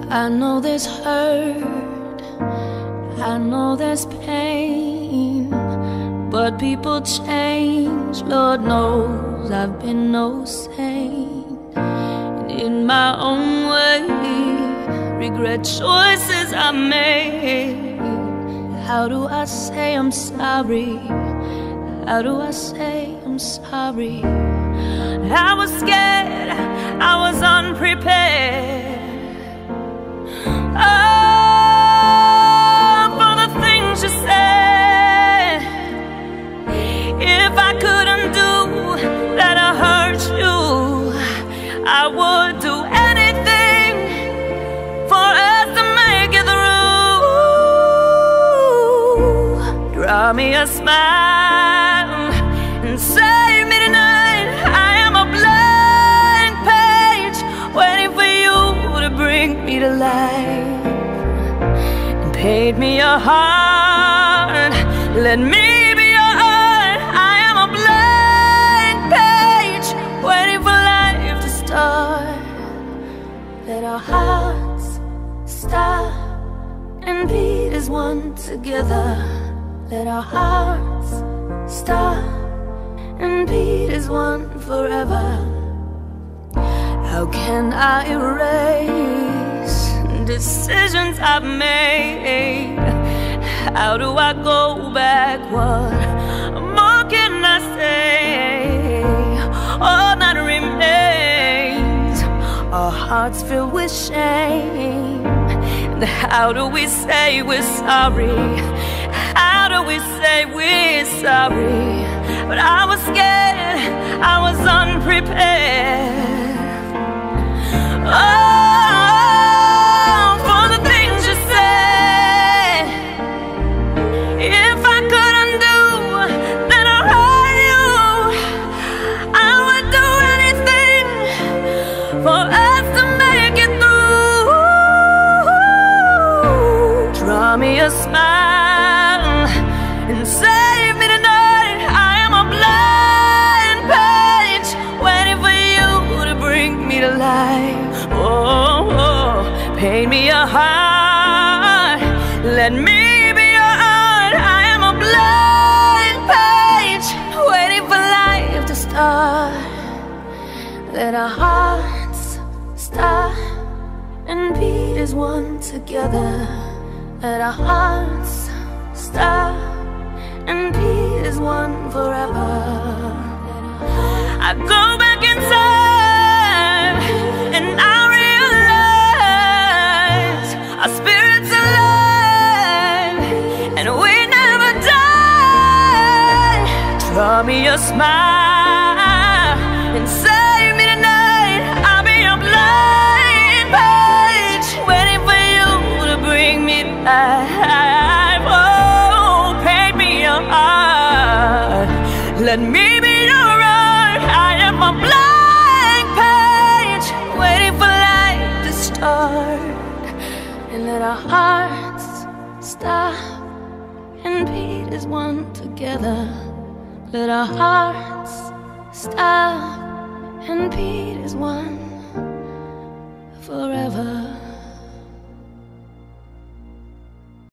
I know there's hurt, I know there's pain, but people change, Lord knows I've been no saint. And in my own way, regret choices I made. How do I say I'm sorry? How do I say I'm sorry? I was scared, I was unprepared. Oh, for the things you said. If I couldn't do that I hurt you, I would do anything for us to make it through. Draw me a smile and save me tonight. I am a blank page waiting for you to bring me to life. And paint me your heart, let me be your art. I am a blank page waiting for life to start. Let our hearts stop and beat as one together. Let our hearts stop and beat as one forever. How can I erase decisions I've made? How do I go back? What more can I say? All that remains are hearts filled with shame. And how do we say we're sorry? How do we say we're sorry? But I was scared, I was unprepared. Oh, for the things you said. If I couldn't do that I hurt you, I would do anything for us to make it through. Draw me a smile and save me tonight. I am a blank page waiting for you to bring me to life. Oh, oh, paint me a heart, let me be your art. I am a blank page waiting for life to start. Let our hearts stop and beat as one together. Let our hearts stop and beat as one forever. I go back in time and I realize our spirits alive and we never die. Draw me a smile and save me tonight. I'll be a blank page waiting for you to bring me life. Oh, paint me your heart, let me be your art. I am a blank page waiting for life to start. And let our hearts stop and beat as one together. Let our hearts stop and beat as one forever.